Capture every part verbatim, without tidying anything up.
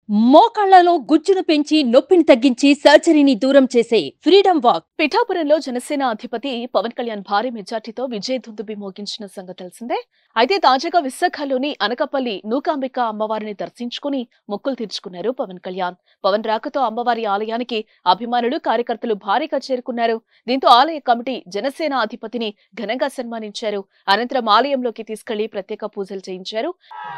మోకాళ్లలో గుజ్జును పెంచి నొప్పిని తగ్గించి సర్జరీని దూరం చేసే ఫ్రీడమ్ వాక్. పిఠాపురంలో జనసేన అధిపతి పవన్ కళ్యాణ్ భారీ మెజార్టీతో విజయ దుందుబి మోగించిన సంగతి తెలిసిందే. అయితే తాజాగా విశాఖలోని అనకపల్లి నూకాంబిక అమ్మవారిని దర్శించుకుని మొక్కులు తీర్చుకున్నారు పవన్ కళ్యాణ్. పవన్ రాకతో అమ్మవారి ఆలయానికి అభిమానులు కార్యకర్తలు భారీగా చేరుకున్నారు. దీంతో ఆలయ కమిటీ జనసేన అధిపతిని ఘనంగా సన్మానించారు. అనంతరం ఆలయంలోకి తీసుకెళ్లి ప్రత్యేక పూజలు చేయించారు.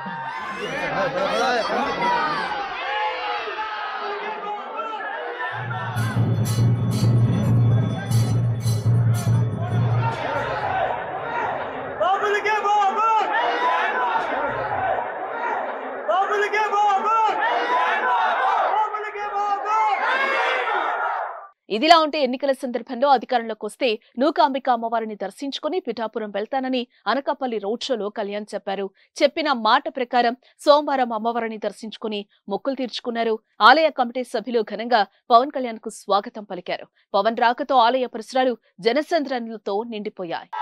ఇదిలా ఉంటే ఎన్నికల సందర్భంలో అధికారంలోకి వస్తే నూకాంబిక అమ్మవారిని దర్శించుకుని పిఠాపురం వెళ్తానని అనకాపల్లి రోడ్ షోలో కళ్యాణ్ చెప్పారు. చెప్పిన మాట ప్రకారం సోమవారం అమ్మవారిని దర్శించుకుని మొక్కులు తీర్చుకున్నారు. ఆలయ కమిటీ సభ్యులు ఘనంగా పవన్ కళ్యాణ్ కు స్వాగతం పలికారు. పవన్ రాకతో ఆలయ పరిసరాలు జనసంద్రంతో నిండిపోయాయి.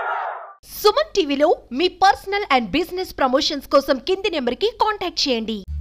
సుమన్ టీవీలో మీ పర్సనల్ అండ్ బిజినెస్ ప్రమోషన్స్ కోసం కింది నెంబర్కి కాంటాక్ట్ చేయండి.